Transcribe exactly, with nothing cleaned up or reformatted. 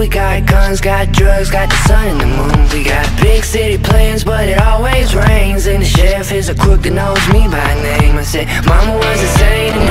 We got guns, got drugs, got the sun and the moon. We got big city plans, but it always rains. And the sheriff is a crook that knows me by name. I said, mama was insane